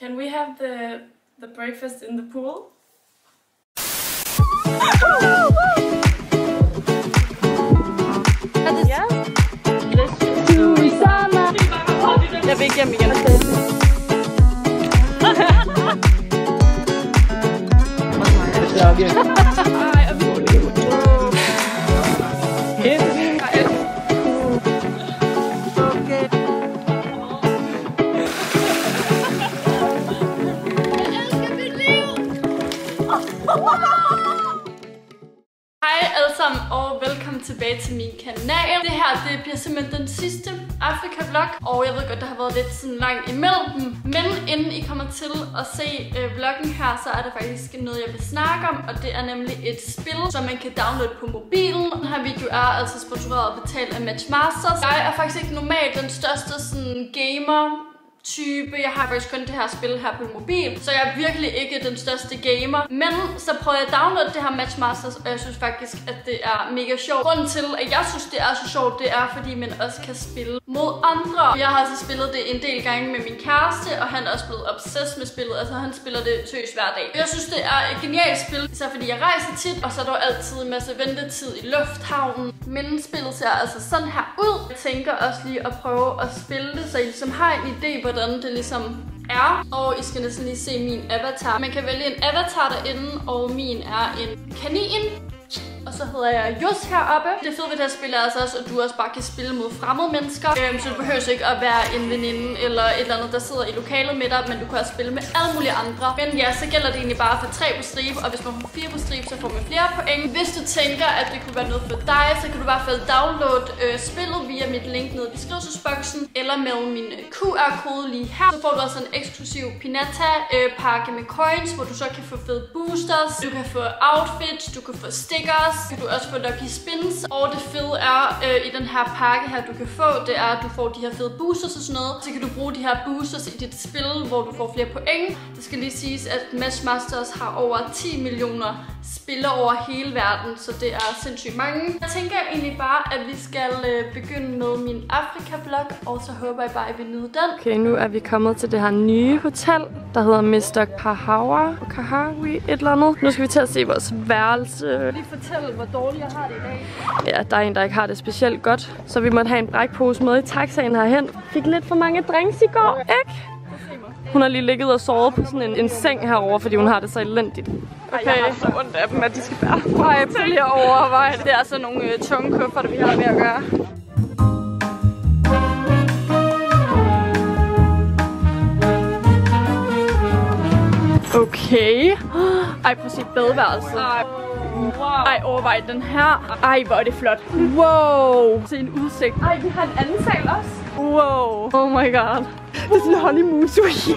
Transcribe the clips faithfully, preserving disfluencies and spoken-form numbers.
Can we have the the breakfast in the pool? Ja. Jeg vil ikke hjem igen. Og velkommen tilbage til min kanal. Det her, det bliver simpelthen den sidste Afrika-vlog. Og jeg ved godt, der har været lidt sådan langt imellem dem. Men inden I kommer til at se øh, vloggen her, så er der faktisk noget, jeg vil snakke om. Og det er nemlig et spil, som man kan downloade på mobilen. Den her video er altså sponsoreret og betalt af Matchmasters. Jeg er faktisk ikke normalt den største sådan gamer type. Jeg har faktisk kun det her spil her på mobil, så jeg er virkelig ikke den største gamer. Men så prøver jeg at downloade det her Matchmasters, og jeg synes faktisk, at det er mega sjovt. Grunden til, at jeg synes, det er så sjovt, det er, fordi man også kan spille mod andre. Jeg har altså spillet det en del gange med min kæreste, og han er også blevet obsessed med spillet. Altså, han spiller det tøs hver dag. Jeg synes, det er et genialt spil, især fordi jeg rejser tit, og så er der altid en masse ventetid i lufthavnen. Men spillet ser altså sådan her ud. Jeg tænker også lige at prøve at spille det, så I ligesom har en idé på, hvordan det ligesom er. Og I skal næsten lige se min avatar. Man kan vælge en avatar derinde, og min er en kanin. Og så hedder jeg Jus heroppe. Det fede ved det her spil er altså også, at du også bare kan spille mod fremmede mennesker. Øhm, så du behøver ikke at være en veninde eller et eller andet, der sidder i lokalet med dig, men du kan også spille med alle mulige andre. Men ja, så gælder det egentlig bare for tre på stribe, og hvis man får fire på stribe, så får man flere point. Hvis du tænker, at det kunne være noget for dig, så kan du i hvert fald downloade øh, spillet via mit link nede i beskrivelsesboksen, eller med min øh, Q R-kode lige her. Så får du også en eksklusiv Pinata øh, pakke med coins, hvor du så kan få fede boosters, du kan få outfits, du kan få stickers, kan du også få lucky spins. Og det fede er øh, i den her pakke her, du kan få, det er, at du får de her fede boosters og sådan noget. Så kan du bruge de her boosters i dit spil, hvor du får flere point. Det skal lige siges, at Matchmasters har over ti millioner spillere over hele verden, så det er sindssygt mange. Jeg tænker egentlig bare, at vi skal øh, begynde med min Afrika-vlog, og så håber jeg bare, at vi nyder den. Okay, nu er vi kommet til det her nye hotel, der hedder mister Kahawa, Kahawi, et eller andet. Nu skal vi til at se vores værelse. Lige fortælle, hvor dårligt jeg har det i dag. Ja, der er en, der ikke har det specielt godt, så vi måtte have en brækpose med i taxaen herhen. Fik lidt for mange drinks i går, ikke? Hun har lige ligget og sovet på sådan en, en seng herover, fordi hun har det så elendigt. Okay. Ej, jeg har så ondt af dem, at de skal bære. Ej, prøv lige at overveje det. Det er altså nogle øh, tunge kufferter, vi har med at gøre. Okay. Ej, prøv at se badeværelset. Wow. Ej, overvej den her. Ej, hvor er det flot. Wow. Se en udsigt. Ej, vi har en anden sal også. Wow. Oh my god. Det er sådan en honeymoon suite.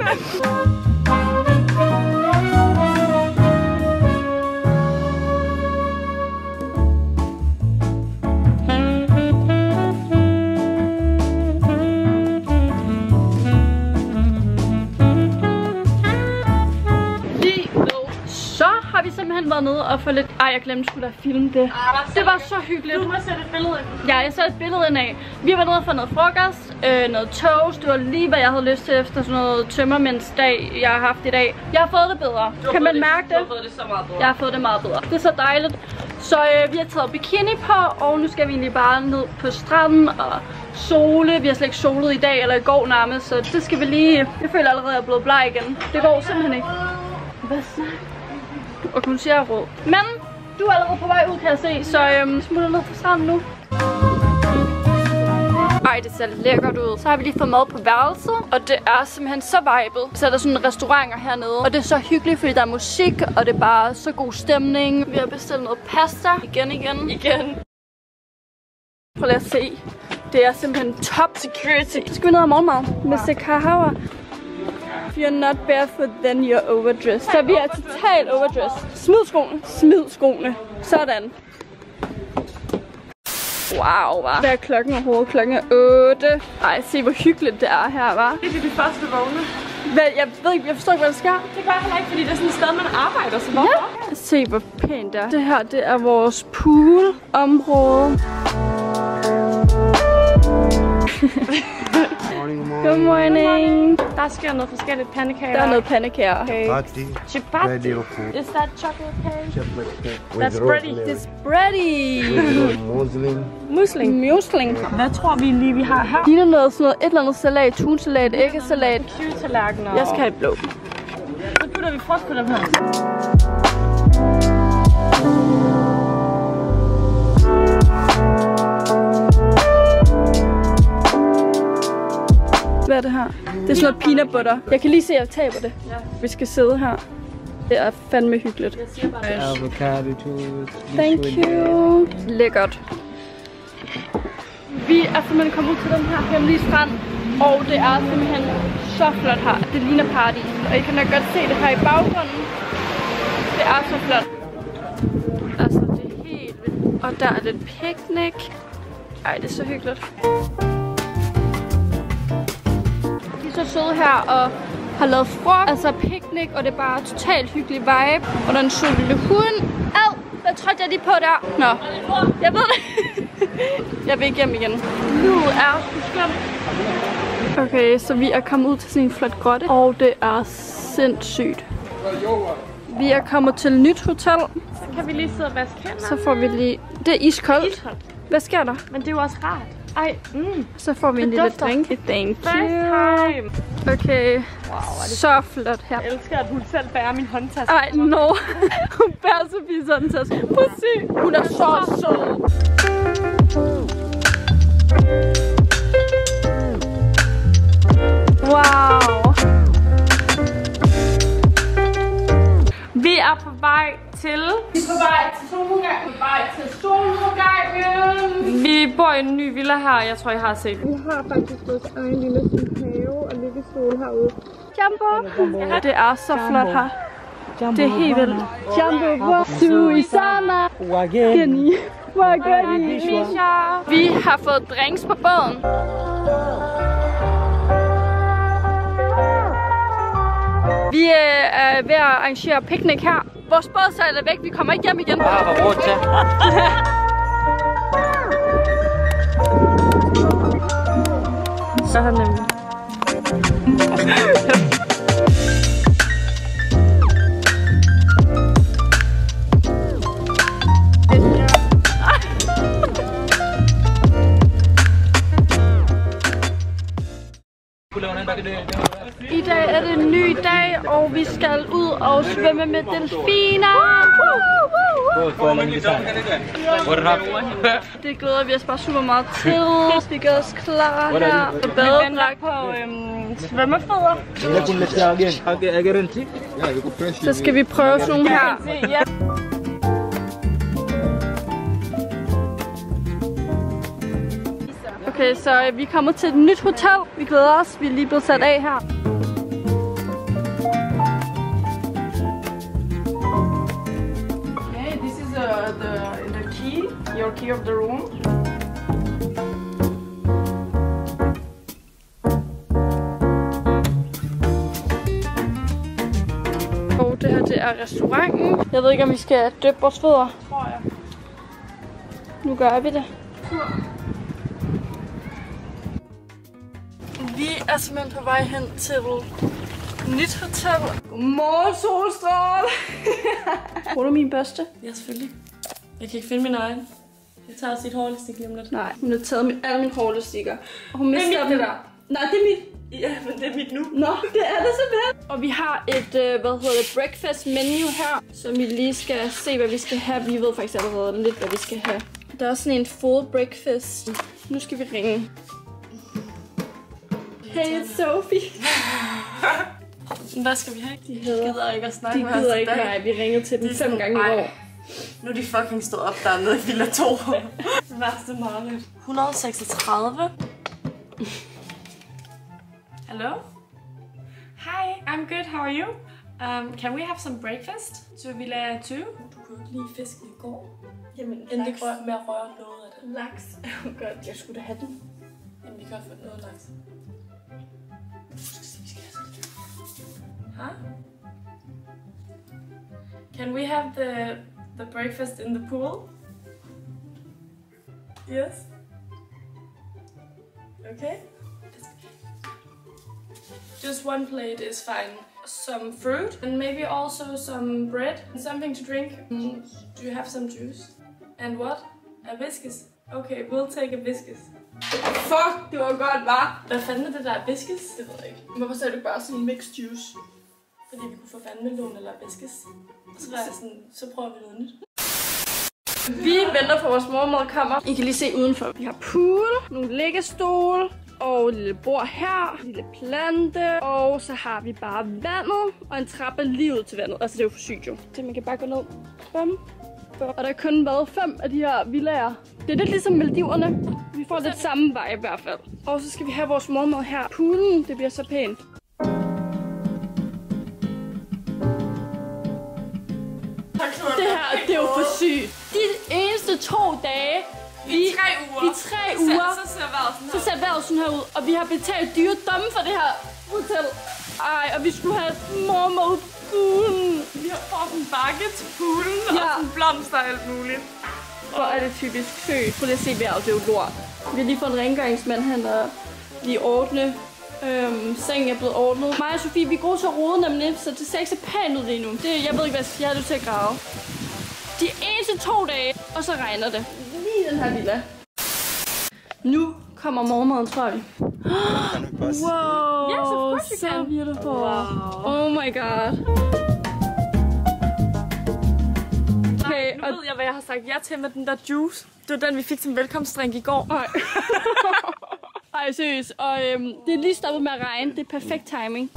Været nede og få lidt... Ej, jeg glemte sgu da at filme det. Det var så hyggeligt. Du må sætte et billede ind. Ja, jeg satte et billede ind af. Vi var nede og få noget frokost, øh, noget toast. Det var lige, hvad jeg havde lyst til efter sådan noget tømmermændsdag, jeg har haft i dag. Jeg har fået det bedre. Kan man mærke det? Du har fået det så meget bedre. Jeg har fået det meget bedre. Det er så dejligt. Så øh, vi har taget bikini på, og nu skal vi egentlig bare ned på stranden og sole. Vi har slet ikke solet i dag eller i går nærmest, så det skal vi lige... Jeg føler allerede, at jeg er blevet bleg igen. Det går simpelthen ikke. Hvad snakker? Og hun siger råd. Men du er allerede på vej ud, kan jeg se, så øhm, smutter ned på stranden nu. Ej, det ser lidt lækkert ud. Så har vi lige fået mad på værelset, og det er simpelthen så vibet. Så er der sådan restauranter hernede, og det er så hyggeligt, fordi der er musik, og det er bare så god stemning. Vi har bestilt noget pasta. Igen, igen, igen. Prøv lige at se. Det er simpelthen top security. Skal vi ned og morgenmad? mister Kahawa. If you're not barefoot, then you're overdressed. Så vi er totalt overdressed. Smid skoene. Smid skoene. Sådan. Wow, hva? Hvad er klokken overhovedet? Klokken er otte. Ej, se hvor hyggeligt det er her, hva? Det er de første vogne. Hvad, jeg ved ikke, jeg forstår ikke, hvad der sker. Det gør jeg heller ikke, fordi det er sådan et sted, man arbejder, så hvorfor? Ja. Se hvor pænt det er. Det her, det er vores poolområde. morning, morning. Good morning. Der sker noget forskelligt pandekager. Der er noget pandekager. Okay. Chapati. Chapati. Very beautiful. Is that chocolate cake? Chocolate cake. That's bready. It's bready. Muslim. Musling. Musling. Hvad tror vi lige, vi har her? Ligner noget sådan noget, et eller andet salat, tunsalat, æggesalat. Kygetallerkener. Jeg skal have et blå. Så putter vi frost på dem her. Hvad er det her? Det er sådan noget peanut butter. Jeg kan lige se, at jeg taber det. Ja. Vi skal sidde her. Det er fandme hyggeligt. Jeg siger bare avocado toast. Thank you. Lækkert. Vi er simpelthen kommet ud til den her hemmelige strand. Og det er simpelthen så flot her. Det ligner paradis. Og I kan nok godt se det her i baggrunden. Det er så flot. Altså, det er helt vildt. Og der er lidt picnic. Ej, det er så hyggeligt. Så søde her og har lavet frokost, altså picnic, og det er bare totalt hyggelig vibe. Og der er en sød lille hund. Ad, hvad trådte jeg lige på der? Nå, jeg ved det. Jeg vil ikke hjem igen. Lydet er skønt. Okay, så vi er kommet ud til sådan en flot grotte, og det er sindssygt. Vi er kommet til et nyt hotel. Så kan vi lige sidde og vaske hænder. Så får vi lige... Det er iskoldt. Iskoldt. Hvad sker der? Men det er jo også rart. Ej, mm. Så får vi en lille drink. Thank you. Time. Okay, wow, det så flot her. Jeg elsker, at hun selv bærer min håndtaske. Ej, no. Hun bærer Sofies håndtaske. Prøv at se. Hun er så sød. Wow. Vi er på vej til... Vi er på vej til solnedgang. Vi er på vej til solnedgangen. Vi bor i en ny villa her, jeg tror, jeg har set. Vi har faktisk vores egen lille have og liggestol herude. Jumbo! Ja, det er så flot her. Det er helt vildt. Jumbo, hvor du i sommer. Wageni. Wageni. Misha. Vi har fået drinks på båden. Vi er ved at arrangere picnic her. Vores båd sejler væk, vi kommer ikke hjem igen. Ja, hvor råd til. Så har nemlig. I dag er det en ny dag, og vi skal ud og svømme med delfiner. Det glæder vi os bare super meget til. Vi gør os klar her og badedragt på øhm, svømmefødder. Så skal vi prøve sådan nogle her. Okay, så vi er kommet til et nyt hotel. Vi glæder os. Vi er lige blevet sat af her. Okay, this is uh, the, the key, your key of the room. Og det her, det er restauranten. Jeg ved ikke, om vi skal døbe vores fødder. Tror jeg. Nu gør vi det. Vi er simpelthen på vej hen til nyt hotel. Godmorgen, solstråle! Bruger du min børste? Ja, selvfølgelig. Jeg kan ikke finde min egen. Jeg tager også et hårlistik lige om lidt. Nej, hun har taget min, alle mine hårlistikker. Og hun Det er mister mit, dem. det der. Nej, det er mit. Ja, men det er mit nu. Nå, det er det simpelthen. Og vi har et, øh, hvad hedder det, breakfast menu her, som vi lige skal se, hvad vi skal have. Vi ved faktisk allerede lidt, hvad vi skal have. Der er også sådan en full breakfast. Nu skal vi ringe. Hey, it's Sophie. Hvad skal vi have? De hedder- gider ikke at snakke De med os gider i ikke, dag. nej. Vi ringede til dem De er fem sådan, gange i ej. år. Nu er de fucking stået op dernede i Villa to. Værste mareridt. et hundrede og seksogtredive. Hello? Hi, I'm good. How are you? Um, can we have some breakfast to Villa two? Du kunne ikke lige fiske i går. Jamen, Endelig rør med at røre noget af det. Laks. Oh god, jeg skulle da have den. Jamen, vi kan få noget laks. Du skal se, vi skal have sådan lidt. Huh? Can we have the the breakfast in the pool? Yes. Okay. Just one plate is fine. Some fruit and maybe also some bread and something to drink. Mm, do you have some juice? And what? A Whiskas? Okay, we'll take a Whiskas. Fuck, det var godt, hva'? Hvad fanden er det der Whiskas? Det ved jeg ikke. Hvorfor sagde du bare sådan en mixed juice? Fordi vi kunne få vandmelon eller Whiskas. Og så var jeg sådan, så prøver vi noget nyt. Vi venter på, at vores mormor kommer. I kan lige se udenfor. Vi har pool, nogle liggestole og et lille bord her, en lille plante, og så har vi bare vandet og en trappe lige ud til vandet. Altså det er jo for sygt jo. Så man kan bare gå ned. Bum. Og der er kun været fem af de her villager. Det er lidt ligesom Maldiverne. Vi får lidt samme vej i hvert fald. Og så skal vi have vores mormor her. Poolen, det bliver så pænt. Det her, det er jo for sygt. De eneste to dage, vi, i tre uger, i tre uger så, så ser vejret sådan her. Så ser vejret sådan her ud. Og vi har betalt dyre domme for det her hotel. Ej, og vi skulle have mormor ud på poolen. Vi har fået en bakke til poolen, ja. Og sådan blomster og alt muligt. Hvor er det typisk sygt. Prøv lige at se vejret, det er jo lort. Vi har lige fået en rengøringsmand, han er lige ordne. Øhm, sengen er blevet ordnet. Mig og Sofie, vi er gode til at rode nemlig, så det ser ikke så pænt ud lige nu. Det, jeg ved ikke, hvad jeg skal. Jeg har det til at grave. De eneste to dage, og så regner det. Lige den her villa. Nu kommer morgenmaden, tror vi. Wow, yes, of course you can. So beautiful. Wow. Oh my god. Okay, nu ved jeg, hvad jeg har sagt ja til med den der juice. Det var den, vi fik som velkomstdrink i går. Ej. Ej, seriøst. Og øhm, det er lige stoppet med at regne. Det er perfekt timing.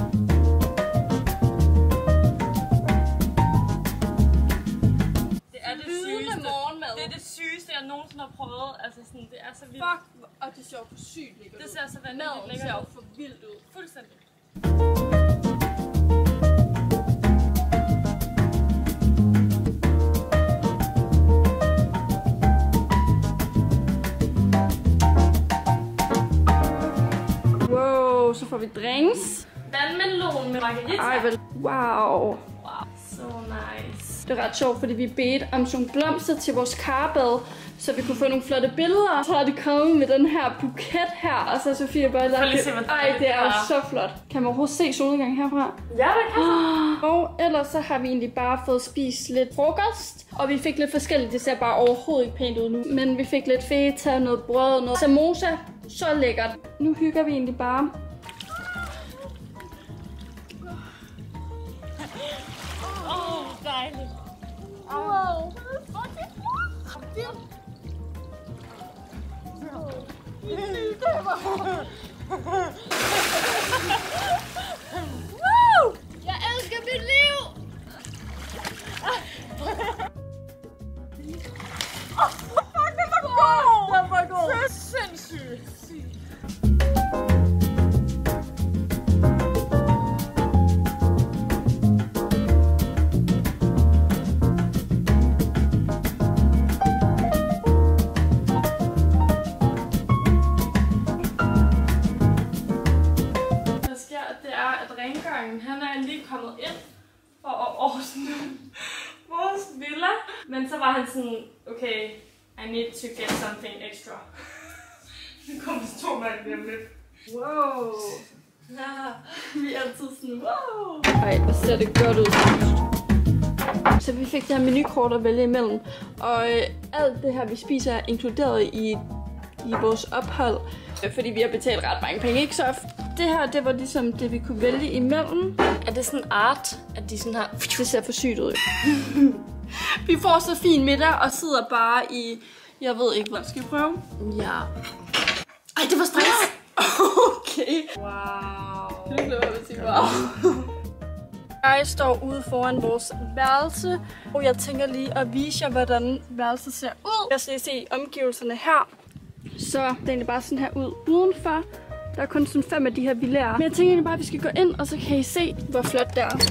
Det er det sygeste. Det er det sygeste, jeg nogensinde har prøvet. Altså sådan, det er så vildt. Fuck, og det ser jo for sygt lækkert ud. Det ser så vanvittigt lækkert ud. Det ser jo for vildt ud. Fuldstændig. Så får vi drinks. Vandmelon med margarita. Ej, vel. Wow. Wow, so nice. Det er ret sjovt, fordi vi bedte om sådan nogle blomster til vores karbad, så vi kunne få nogle flotte billeder. Så har det kommet med den her buket her, og så Sofie bare lagt det. Ej, det er jo så flot. Kan man overhovedet se solnedgangen herfra? Ja, det kan. Og ellers så har vi egentlig bare fået spist lidt frokost, og vi fik lidt forskelligt. Det ser bare overhovedet ikke pænt ud nu. Men vi fik lidt feta, noget brød, noget samosa. Så lækkert. Nu hygger vi egentlig bare. Dejligt. Wow. Woo! Jeg elsker mit liv! Åh, fuck, det var god! Det var god! Det er sindssygt! Han er lige kommet ind for at ordne vores villa. Men så var han sådan, okay, I need to get something extra. Nu kommer det to mand lige om lidt. Wow. Ja, vi er altid sådan, wow. Ej, hvor ser det godt ud. Så vi fik det her menukort at vælge imellem. Og øh, alt det her, vi spiser, er inkluderet i, i vores ophold. Fordi vi har betalt ret mange penge, ikke? Så det her, det var ligesom det, vi kunne vælge imellem. Er det sådan art, at de sådan her... Det ser for sygt ud. Vi får så fin middag og sidder bare i... Jeg ved ikke, hvad skal vi prøve? Ja. Ej, det var stress! Okay. Wow. Kan du ikke lade være med at sige wow? Jeg står ude foran vores værelse, og jeg tænker lige at vise jer, hvordan værelset ser ud. Jeg skal se omgivelserne her. Så det er egentlig bare sådan her ud udenfor. Der er kun sådan fem af de her villager. Men jeg tænker egentlig bare, at vi skal gå ind, og så kan I se, hvor flot det er.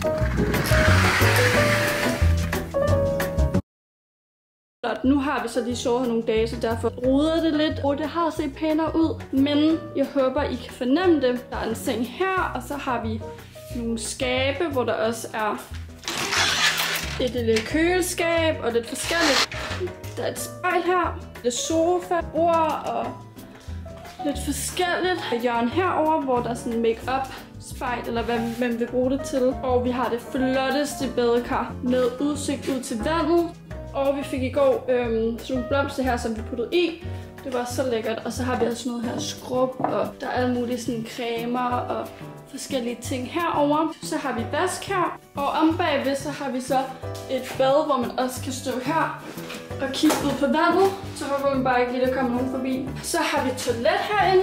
Nu har vi så lige sovet nogle dage, så derfor roder det lidt. Og det har set pænere ud, men jeg håber, I kan fornemme det. Der er en seng her, og så har vi nogle skabe, hvor der også er et lille køleskab og lidt forskelligt. Der er et spejl her, lidt sofa, bord og lidt forskelligt. Et hjørne herover, hvor der er sådan make-up spejl, eller hvad man vil bruge det til. Og vi har det flotteste badekar med udsigt ud til vandet. Og vi fik i går øhm, sådan nogle blomster her, som vi puttede i. Det var så lækkert. Og så har vi også noget her skrub, og der er alle mulige sådan cremer og forskellige ting herover. Så har vi vask her, og om bagved så har vi så et bad, hvor man også kan stå her og kigge ud på vandet. Så håber man bare ikke lige, der kommer nogen forbi. Så har vi toilet herinde.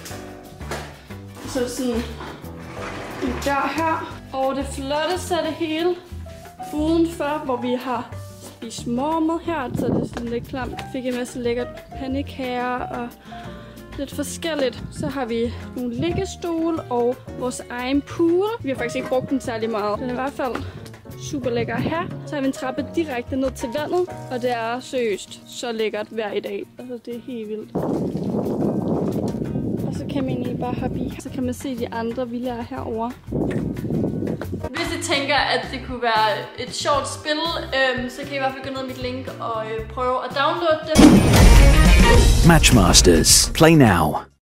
Så sådan en dør her. Og det flotteste af det hele udenfor, hvor vi har spist morgenmad her, så det er sådan lidt klamt. Fik en masse lækkert pandekager og lidt forskelligt. Så har vi nogle liggestole og vores egen pool. Vi har faktisk ikke brugt den særlig meget. Den er i hvert fald super lækker her. Så har vi en trappe direkte ned til vandet, og det er seriøst så lækkert hver i dag. Altså det er helt vildt. Og så kan man egentlig bare hoppe i. Så kan man se de andre villaer herovre. Hvis I tænker, at det kunne være et sjovt spil, øhm, så kan I i hvert fald gå ned i mit link og øh, prøve at downloade det. Matchmasters. Play now.